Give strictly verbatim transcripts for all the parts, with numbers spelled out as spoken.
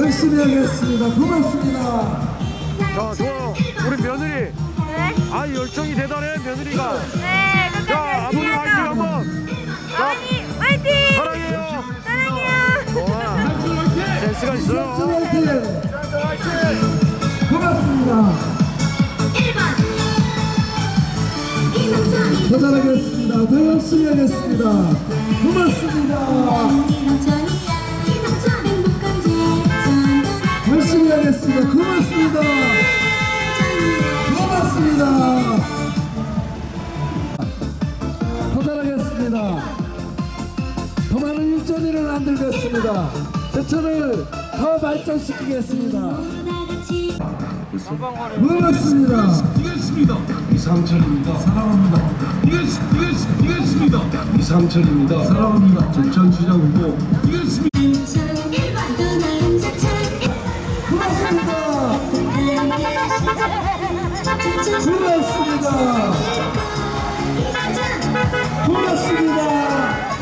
열심히 하겠습니다. 고맙습니다. 자, 좋아요. 우리 며느리. 네. 아, 열정이 대단해, 며느리가. 네, 끝까지 자, 아버님 열심히 화이팅 하죠. 한번. 자, 아버님 화이팅! 사랑해요. 사랑해요. 좋아. 센스가 있어요. 고맙습니다. 더 잘하겠습니다. 더 열심히 하겠습니다. 고맙습니다. 열심히 하겠습니다. 고맙습니다. 고맙습니다. 더 잘하겠습니다. 더 많은 일자리를 만들겠습니다. 제천을 더 발전시키겠습니다. 고맙습니다. 이겼습니다. 이상철입니다. 사랑합니다. 이겼, 이겼, 이겼습니다. 이상철입니다. 사랑합니다. 제천시장 후보 이겼습니다. 고맙습니다. 고맙습니다.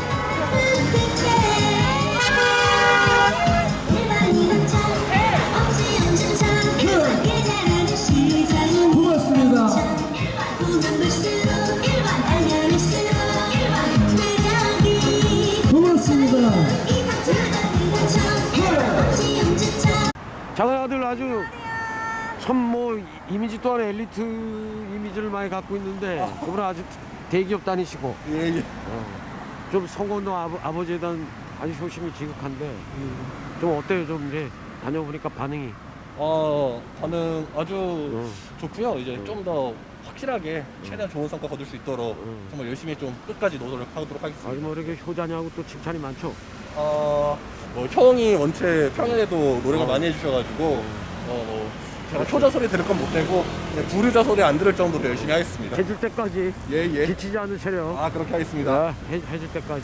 작은 아들 아주 참 뭐 이미지 또한 엘리트 이미지를 많이 갖고 있는데 그분은 아주 대기업 다니시고 예, 예. 어, 좀 선거운동 아버, 아버지에 대한 아주 효심이 지극한데 음. 좀 어때요? 좀 이제 다녀보니까 반응이? 어, 반응 아주 어. 좋고요. 이제 어. 좀 더 확실하게 최대한 좋은 성과 거둘 수 있도록 어. 정말 열심히 좀 끝까지 노력하도록 하겠습니다. 아주 뭐 이렇게 효자냐고 또 칭찬이 많죠? 어, 뭐 형이 원체 평일에도 노력을 어. 많이 해주셔가지고 어, 뭐 제가 그렇죠. 효자 소리 들을 건 못 되고 그냥 부르자 소리 안 들을 정도로 열심히 하겠습니다. 해줄 때까지 예, 예. 지치지 않는 체력. 아, 그렇게 하겠습니다. 아, 해, 해줄 때까지.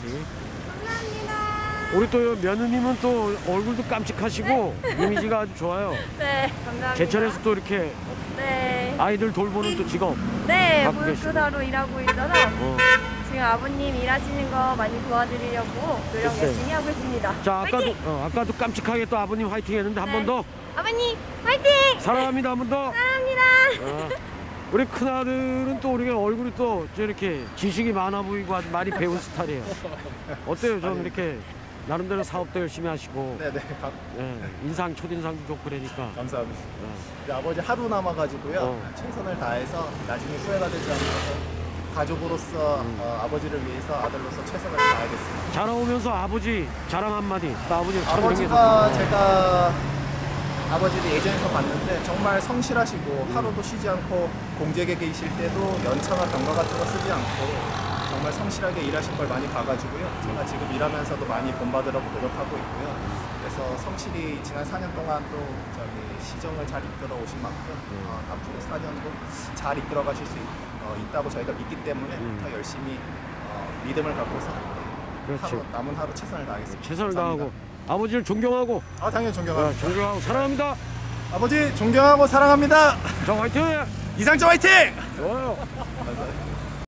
우리 또 며느님은 또 얼굴도 깜찍하시고 이미지가 아주 좋아요. 네, 감사합니다. 제천에서 또 이렇게 네. 아이들 돌보는 또 직업. 네, 갖고 계시고. 물교사로 일하고 있어서 어. 지금 아버님 일하시는 거 많이 도와드리려고 노력 글쎄. 열심히 하고 있습니다. 자, 아까도 화이팅! 어, 아까도 깜찍하게 또 아버님 화이팅 했는데 한 번 네. 더 아버님 화이팅! 사랑합니다. 한 번 더. 사랑합니다. 어. 우리 큰아들은 또 우리가 얼굴이 또 저렇게 지식이 많아 보이고 아주 많이 배운 스타일이에요. 어때요? 좀 이렇게 나름대로 사업도 열심히 하시고 네네. 감, 예, 인상 첫인상도 좋고 그러니까. 감사합니다. 어. 이제 아버지 하루 남아가지고요. 어. 최선을 다해서 나중에 후회가 되지 않고 가족으로서 음. 어, 아버지를 위해서 아들로서 최선을 다하겠습니다. 자라오면서 아버지 자랑 한마디. 또 아버지 아버지가 제가 아버지를 예전에서 봤는데 정말 성실하시고 하루도 쉬지 않고 공직에 계실 때도 연차나 병가 같은 거 쓰지 않고 정말 성실하게 일하신 걸 많이 봐가지고요. 제가 지금 일하면서도 많이 본받으려고 노력하고 있고요. 그래서 성실히 지난 사 년 동안 또 저기 시정을 잘 이끌어 오신 만큼 어, 앞으로 사 년도 잘 이끌어 가실 수 있, 어, 있다고 저희가 믿기 때문에 음. 더 열심히 어, 믿음을 갖고서 그렇지. 하루, 남은 하루 최선을 다하겠습니다. 최선을 감사합니다. 다하고 아버지를 존경하고 아, 당연히 어, 존경합니다. 존경하고 사랑합니다. 아버지 존경하고 사랑합니다. 자, 화이팅! 이상철 화이팅! 좋아요. 감사합니다.